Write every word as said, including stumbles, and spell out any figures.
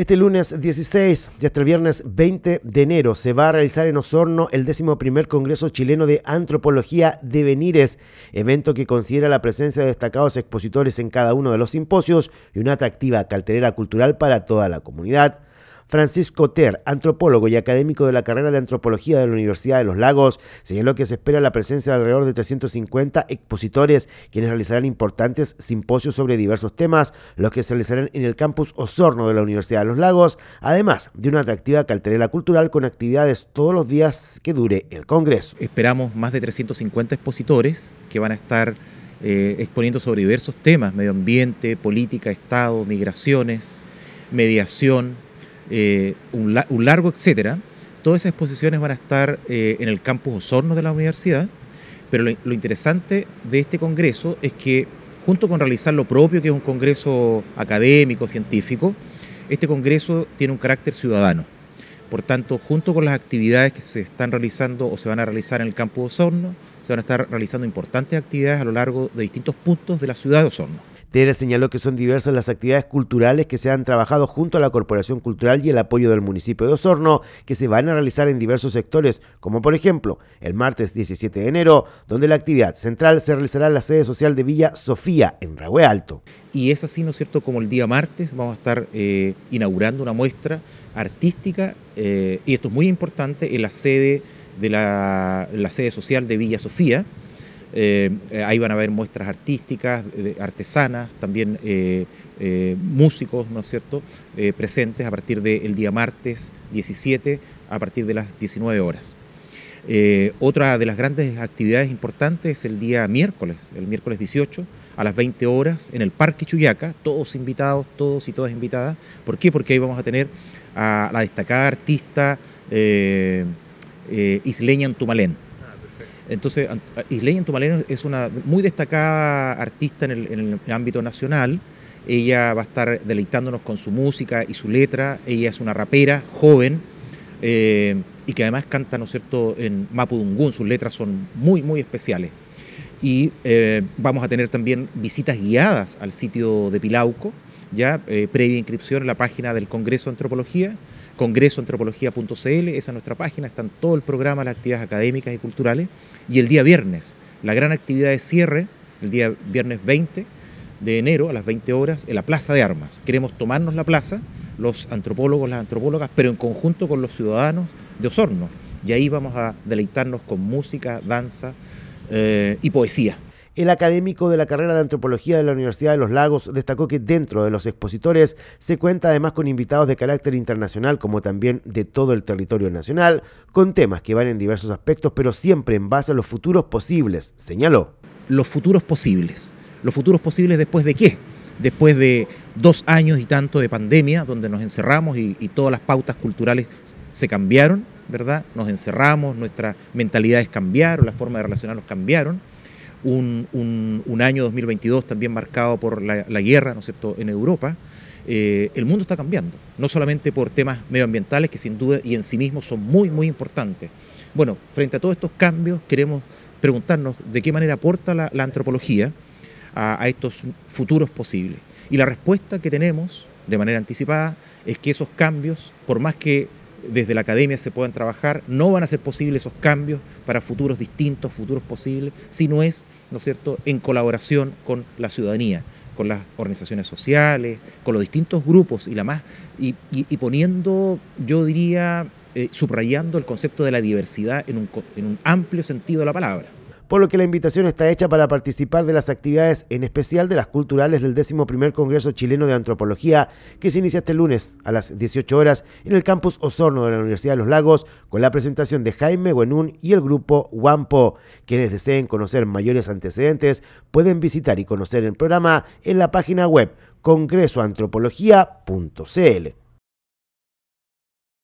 Este lunes dieciséis y hasta el viernes veinte de enero se va a realizar en Osorno el décimo primer Congreso Chileno de Antropología Devenires, evento que considera la presencia de destacados expositores en cada uno de los simposios y una atractiva cartelera cultural para toda la comunidad. Francisco Ter, antropólogo y académico de la carrera de Antropología de la Universidad de Los Lagos, señaló que se espera la presencia de alrededor de trescientos cincuenta expositores, quienes realizarán importantes simposios sobre diversos temas, los que se realizarán en el campus Osorno de la Universidad de Los Lagos, además de una atractiva cartelera cultural con actividades todos los días que dure el Congreso. Esperamos más de trescientos cincuenta expositores que van a estar eh, exponiendo sobre diversos temas: medio ambiente, política, Estado, migraciones, mediación, Eh, un, la, un largo etcétera. Todas esas exposiciones van a estar eh, en el campus Osorno de la universidad, pero lo, lo interesante de este congreso es que, junto con realizar lo propio, que es un congreso académico, científico, este congreso tiene un carácter ciudadano. Por tanto, junto con las actividades que se están realizando o se van a realizar en el campus Osorno, se van a estar realizando importantes actividades a lo largo de distintos puntos de la ciudad de Osorno. Tere señaló que son diversas las actividades culturales que se han trabajado junto a la Corporación Cultural y el apoyo del municipio de Osorno, que se van a realizar en diversos sectores, como por ejemplo el martes diecisiete de enero, donde la actividad central se realizará en la sede social de Villa Sofía, en Rahue Alto. Y es así, ¿no es cierto?, como el día martes vamos a estar eh, inaugurando una muestra artística, eh, y esto es muy importante, en la sede, de la, la sede social de Villa Sofía. Eh, ahí van a haber muestras artísticas, eh, artesanas, también eh, eh, músicos, ¿no es cierto?, eh, presentes a partir del día martes diecisiete a partir de las diecinueve horas. Eh, otra de las grandes actividades importantes es el día miércoles, el miércoles dieciocho a las veinte horas en el Parque Chuyaca, todos invitados, todos y todas invitadas. ¿Por qué? Porque ahí vamos a tener a la destacada artista eh, eh, Isleña Antumalén. Entonces, Isleña Antumalén es una muy destacada artista en el, en el ámbito nacional. Ella va a estar deleitándonos con su música y su letra. Ella es una rapera joven eh, y que además canta, ¿no es cierto?, en mapudungún. Sus letras son muy, muy especiales. Y eh, vamos a tener también visitas guiadas al sitio de Pilauco, ya eh, previa inscripción en la página del Congreso de Antropología, congreso antropología punto c l, esa es nuestra página, está en todo el programa, las actividades académicas y culturales. Y el día viernes, la gran actividad de cierre, el día viernes veinte de enero a las veinte horas, en la Plaza de Armas. Queremos tomarnos la plaza, los antropólogos, las antropólogas, pero en conjunto con los ciudadanos de Osorno. Y ahí vamos a deleitarnos con música, danza eh, y poesía. El académico de la carrera de Antropología de la Universidad de Los Lagos destacó que dentro de los expositores se cuenta además con invitados de carácter internacional como también de todo el territorio nacional, con temas que van en diversos aspectos, pero siempre en base a los futuros posibles, señaló. Los futuros posibles. ¿Los futuros posibles después de qué? Después de dos años y tanto de pandemia, donde nos encerramos y, y todas las pautas culturales se cambiaron, ¿verdad? Nos encerramos, nuestras mentalidades cambiaron, la forma de relacionarnos cambiaron. Un, un, un año dos mil veintidós también marcado por la, la guerra, ¿no es cierto?, en Europa. Eh, el mundo está cambiando, no solamente por temas medioambientales que sin duda y en sí mismos son muy, muy importantes. Bueno, frente a todos estos cambios queremos preguntarnos de qué manera aporta la, la antropología a, a estos futuros posibles. Y la respuesta que tenemos de manera anticipada es que esos cambios, por más que desde la academia se puedan trabajar, no van a ser posibles esos cambios para futuros distintos, futuros posibles, si no es, ¿no es cierto?, en colaboración con la ciudadanía, con las organizaciones sociales, con los distintos grupos y la más y, y, y poniendo, yo diría, eh, subrayando el concepto de la diversidad en un, en un amplio sentido de la palabra. Por lo que la invitación está hecha para participar de las actividades, en especial de las culturales del décimo primer Congreso Chileno de Antropología, que se inicia este lunes a las dieciocho horas en el campus Osorno de la Universidad de Los Lagos, con la presentación de Jaime Buenún y el grupo Wampo. Quienes deseen conocer mayores antecedentes pueden visitar y conocer el programa en la página web congreso antropología punto c l.